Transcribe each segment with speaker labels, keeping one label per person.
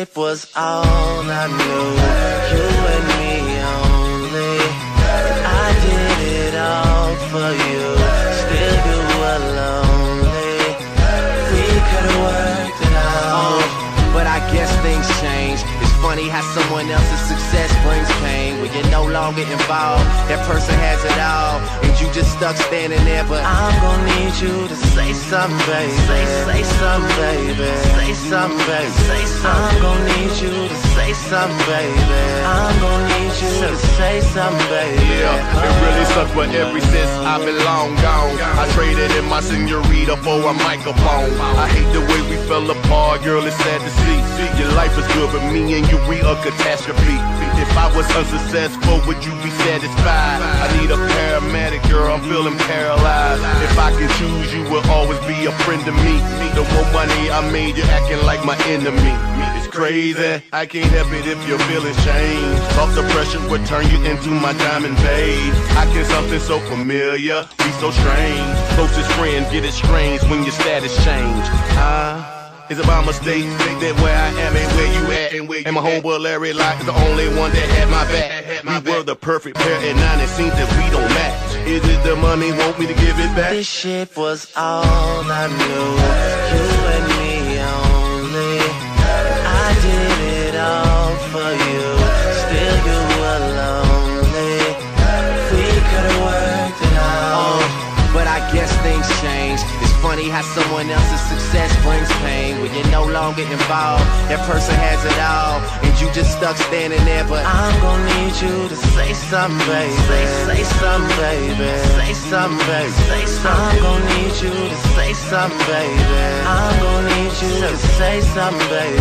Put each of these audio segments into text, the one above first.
Speaker 1: shit was all I knew. You and me only. I did it all for you. Still you were lonely. We could've worked it out,
Speaker 2: but I guess things change. It's funny how someone else's success brings pain. When you're no longer involved, that person has it all, and you just stuck standing there. But
Speaker 1: I'm gon' need you to say something, baby. Say something, baby. Say something, baby. Say something. I'm gon' need you to say something, baby. I'm gon' need you to say something, baby.
Speaker 3: Yeah, it really sucks, but ever since I've been long gone, I traded in my senorita for a microphone. I hate the way we fell apart, girl, it's sad to see. Your life is good, but me and you, we a catastrophe. If I was unsuccessful, would you be satisfied? I need a paramedic, girl, I'm feeling paralyzed. If I can choose, you will always be a friend to me. The more money I made, you're acting like my enemy. It's crazy, I can't help it if your feelings change. Off the pressure would turn you into my diamond babe. I can something so familiar, be so strange. Closest friend get estranged when your status change. It's about mistake that where I am ain't where you at. And my homeboy Larry Locke is the only one that had my back. We were the perfect pair at 9, it seems that we don't match. Is it the money, want me to give it back?
Speaker 1: This shit was all I knew. You and me only. I did it all for you. Still you were lonely. We could've worked it out,
Speaker 2: but I guess things change. It's funny how someone else's success brings pain. When you're no longer involved, that person has it all, and you just stuck standing there. But
Speaker 1: I'm gon' need you to say something, baby. Say something, baby. Say something, baby. Say something. I'm gon' need you to say something, baby. I'm gon' need you to say something, baby.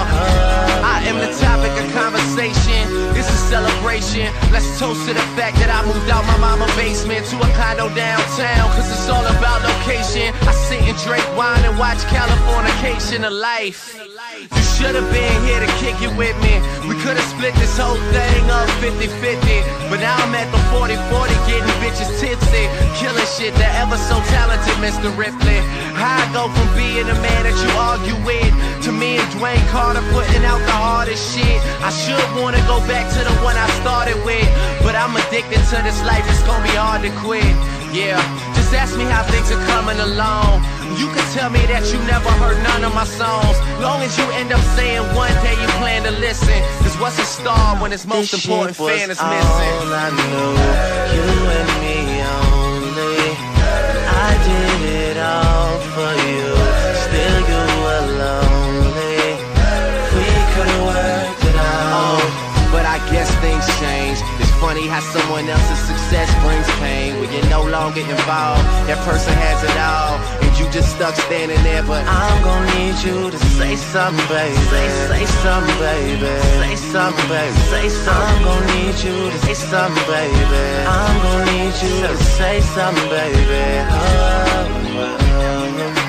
Speaker 2: I am the topic of conversation. It's a celebration. Let's toast to the fact that I moved out my mama's basement to a condo downtown, cause it's all about location. I sit and drink wine and watch Californication of life. You should've been here to kick it with me. We could've split this whole thing up 50-50, but now I'm at the 40-40 getting bitches tipsy, killing shit. The ever so talented Mr. Ripley. How I go from being a man that you argue with to me and Dwayne Carter putting out the hardest shit. I should wanna go back to the one I started with, but I'm addicted to this life, it's gonna be hard to quit. Yeah, just ask me how things are coming along. You can tell me that you never heard none of my songs, long as you end up saying one day you plan to listen. Cause what's a star when its most important fan is missing?
Speaker 1: All I knew, you and me only. I did it all for you. Still you were lonely. We could've worked it out,
Speaker 2: but I guess things change. It's funny how someone else's success brings pain. When you're no longer involved, that person has it all, and you just stuck standing there. But
Speaker 1: I'm gon' need you to say something, baby. Say something, baby. Say something, baby. Say something. I'm gon' need you to say something, baby. I'm gon' need you to say something, baby.